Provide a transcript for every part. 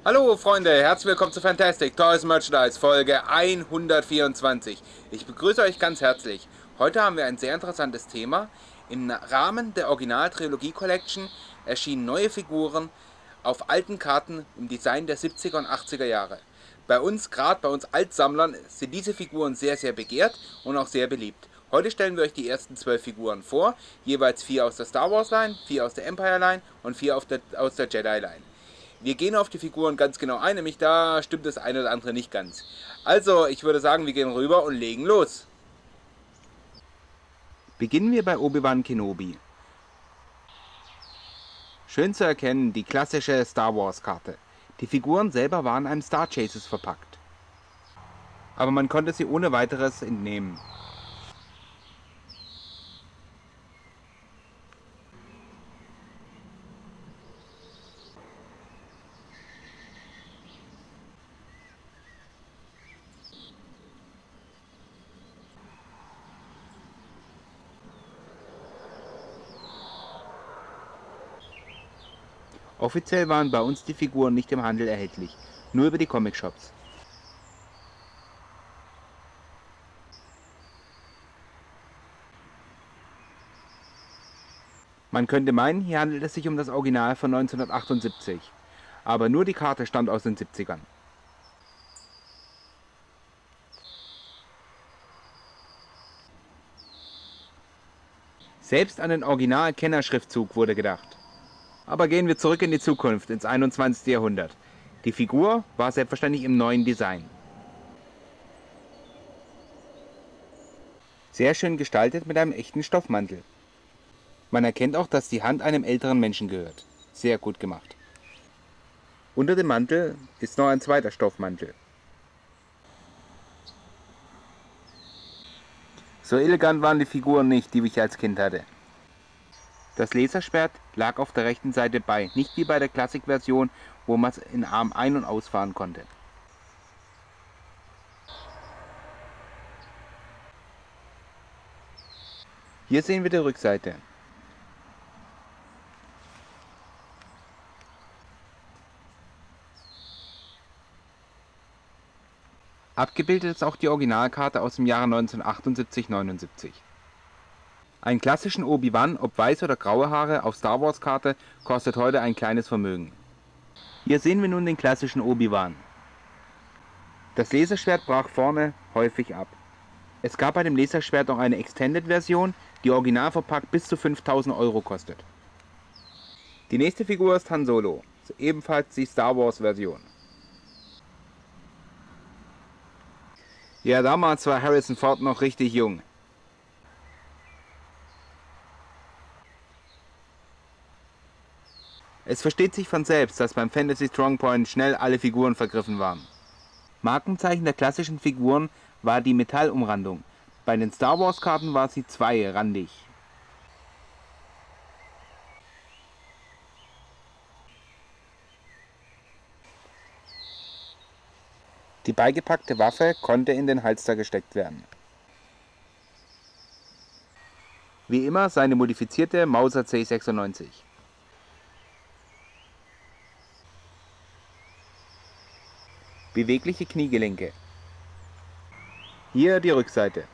Hallo Freunde, herzlich willkommen zu Fantastic Toys Merchandise Folge 124. Ich begrüße euch ganz herzlich. Heute haben wir ein sehr interessantes Thema. Im Rahmen der Original-Trilogie Collection erschienen neue Figuren auf alten Karten im Design der 70er und 80er Jahre. Gerade bei uns Altsammlern, sind diese Figuren sehr, sehr begehrt und auch sehr beliebt. Heute stellen wir euch die ersten 12 Figuren vor, jeweils 4 aus der Star Wars Line, 4 aus der Empire Line und 4 aus der Jedi Line. Wir gehen auf die Figuren ganz genau ein, nämlich da stimmt das eine oder andere nicht ganz. Also, ich würde sagen, wir gehen rüber und legen los. Beginnen wir bei Obi-Wan Kenobi. Schön zu erkennen, die klassische Star Wars Karte. Die Figuren selber waren in einem Star Chases verpackt. Aber man konnte sie ohne weiteres entnehmen. Offiziell waren bei uns die Figuren nicht im Handel erhältlich, nur über die Comic-Shops. Man könnte meinen, hier handelt es sich um das Original von 1978, aber nur die Karte stammt aus den 70ern. Selbst an den Original-Kennerschriftzug wurde gedacht. Aber gehen wir zurück in die Zukunft, ins 21. Jahrhundert. Die Figur war selbstverständlich im neuen Design. Sehr schön gestaltet mit einem echten Stoffmantel. Man erkennt auch, dass die Hand einem älteren Menschen gehört. Sehr gut gemacht. Unter dem Mantel ist noch ein zweiter Stoffmantel. So elegant waren die Figuren nicht, die ich als Kind hatte. Das Laserschwert lag auf der rechten Seite bei, nicht wie bei der Classic-Version, wo man es in Arm ein- und ausfahren konnte. Hier sehen wir die Rückseite. Abgebildet ist auch die Originalkarte aus dem Jahre 1978-79. Einen klassischen Obi-Wan, ob weiß oder graue Haare, auf Star Wars Karte kostet heute ein kleines Vermögen. Hier sehen wir nun den klassischen Obi-Wan. Das Laserschwert brach vorne häufig ab. Es gab bei dem Laserschwert auch eine Extended-Version, die original verpackt bis zu 5.000 € kostet. Die nächste Figur ist Han Solo, ebenfalls die Star Wars Version. Ja, damals war Harrison Ford noch richtig jung. Es versteht sich von selbst, dass beim Fantasy Strongpoint schnell alle Figuren vergriffen waren. Markenzeichen der klassischen Figuren war die Metallumrandung. Bei den Star Wars Karten war sie zweirandig. Die beigepackte Waffe konnte in den Halster gesteckt werden. Wie immer seine modifizierte Mauser C96. Bewegliche Kniegelenke. Hier die Rückseite.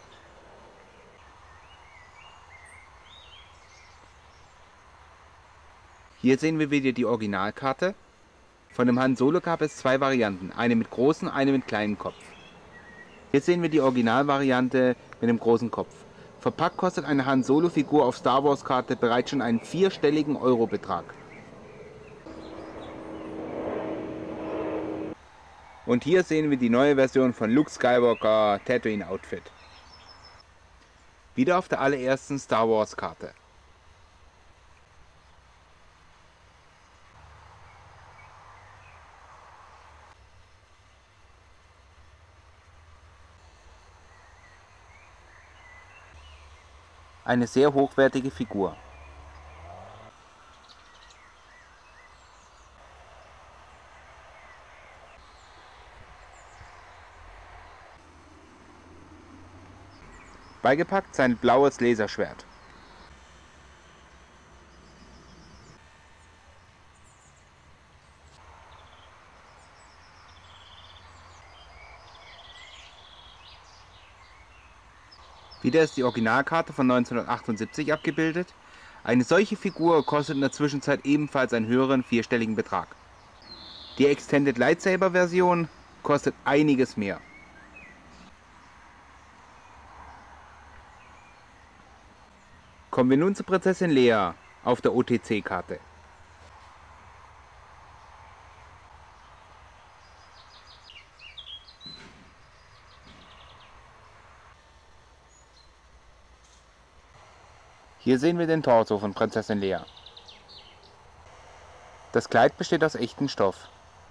Hier sehen wir wieder die Originalkarte. Von dem Han Solo gab es zwei Varianten, eine mit großem, eine mit kleinem Kopf. Hier sehen wir die Originalvariante mit dem großen Kopf. Verpackt kostet eine Han Solo Figur auf Star Wars Karte bereits schon einen vierstelligen Eurobetrag. Und hier sehen wir die neue Version von Luke Skywalker Tatooine Outfit. Wieder auf der allerersten Star Wars Karte. Eine sehr hochwertige Figur. Beigepackt sein blaues Laserschwert. Wieder ist die Originalkarte von 1978 abgebildet. Eine solche Figur kostet in der Zwischenzeit ebenfalls einen höheren vierstelligen Betrag. Die Extended Lightsaber Version kostet einiges mehr. Kommen wir nun zur Prinzessin Leia auf der OTC-Karte. Hier sehen wir den Torso von Prinzessin Leia. Das Kleid besteht aus echtem Stoff.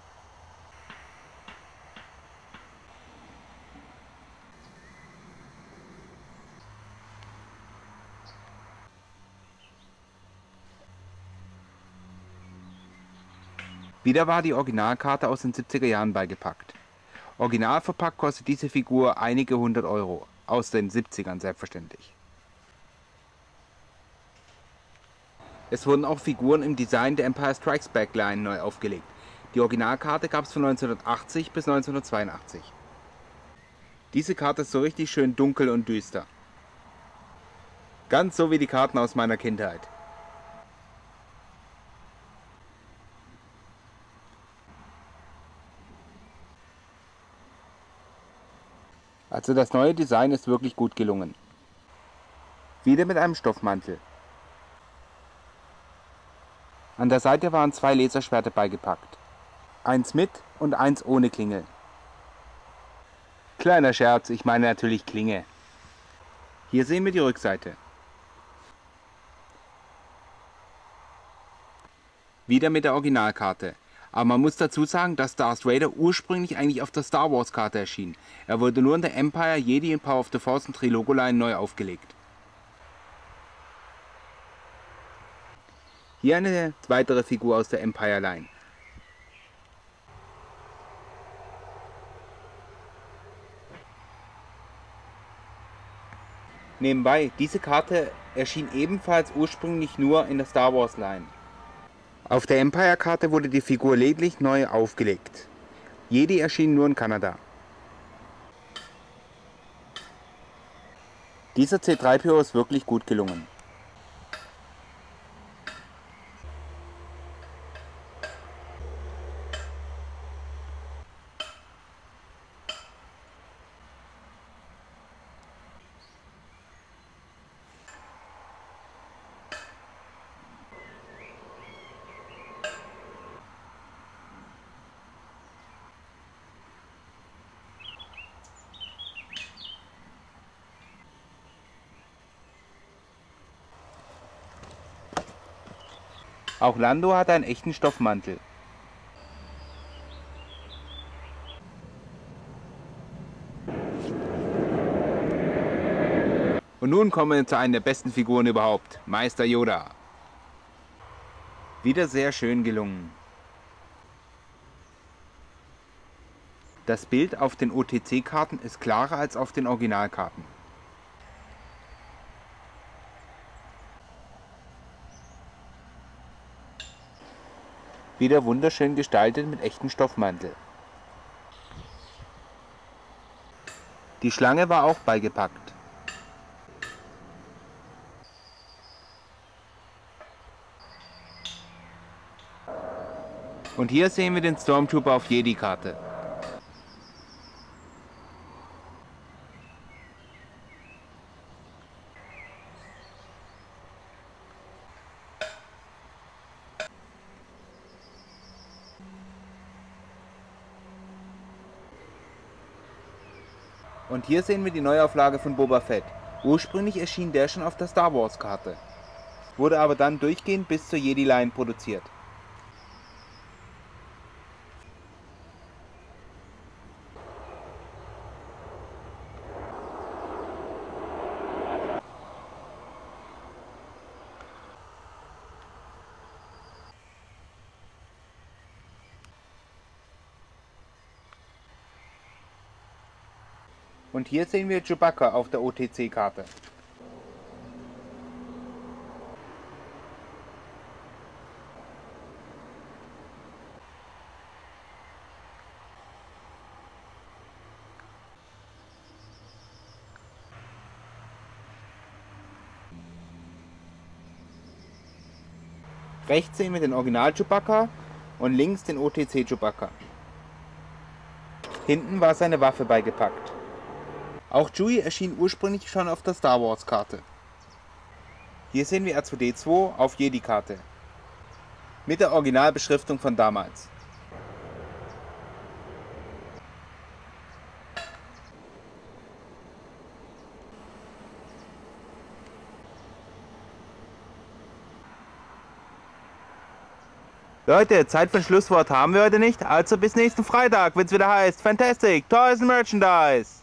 Wieder war die Originalkarte aus den 70er Jahren beigepackt. Original verpackt kostet diese Figur einige 100 Euro, aus den 70ern selbstverständlich. Es wurden auch Figuren im Design der Empire Strikes Back Line neu aufgelegt. Die Originalkarte gab es von 1980 bis 1982. Diese Karte ist so richtig schön dunkel und düster. Ganz so wie die Karten aus meiner Kindheit. Also das neue Design ist wirklich gut gelungen. Wieder mit einem Stoffmantel. An der Seite waren zwei Laserschwerter beigepackt. Eins mit und eins ohne Klingel. Kleiner Scherz, ich meine natürlich Klinge. Hier sehen wir die Rückseite. Wieder mit der Originalkarte. Aber man muss dazu sagen, dass Darth Vader ursprünglich eigentlich auf der Star Wars Karte erschien. Er wurde nur in der Empire, Jedi und Power of the Force und Trilogo-Line neu aufgelegt. Hier eine weitere Figur aus der Empire Line. Nebenbei, diese Karte erschien ebenfalls ursprünglich nur in der Star Wars Line. Auf der Empire-Karte wurde die Figur lediglich neu aufgelegt. Jedi erschien nur in Kanada. Dieser C-3PO ist wirklich gut gelungen. Auch Lando hat einen echten Stoffmantel. Und nun kommen wir zu einer der besten Figuren überhaupt, Meister Yoda. Wieder sehr schön gelungen. Das Bild auf den OTC-Karten ist klarer als auf den Originalkarten. Wieder wunderschön gestaltet mit echtem Stoffmantel. Die Schlange war auch beigepackt. Und hier sehen wir den Stormtrooper auf Jedi-Karte. Und hier sehen wir die Neuauflage von Boba Fett. Ursprünglich erschien der schon auf der Star Wars Karte, wurde aber dann durchgehend bis zur Jedi Line produziert. Und hier sehen wir Chewbacca auf der OTC-Karte. Rechts sehen wir den Original Chewbacca und links den OTC Chewbacca. Hinten war seine Waffe beigepackt. Auch Chewie erschien ursprünglich schon auf der Star Wars Karte. Hier sehen wir R2D2 auf Jedi-Karte. Mit der Originalbeschriftung von damals. Leute, Zeit für ein Schlusswort haben wir heute nicht, also bis nächsten Freitag, wenn es wieder heißt Fantastic Toys and Merchandise.